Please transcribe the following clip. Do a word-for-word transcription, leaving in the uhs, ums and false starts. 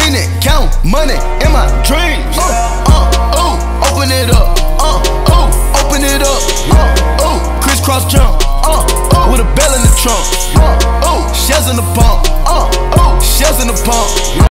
Spending, count money in my dreams. Uh, uh, ooh, open it up. Uh, ooh, open it up. Uh, ooh, crisscross jump. Uh, ooh, with a bell in the trunk. Uh, ooh, shells in the pump. Uh, ooh, shells in the pump.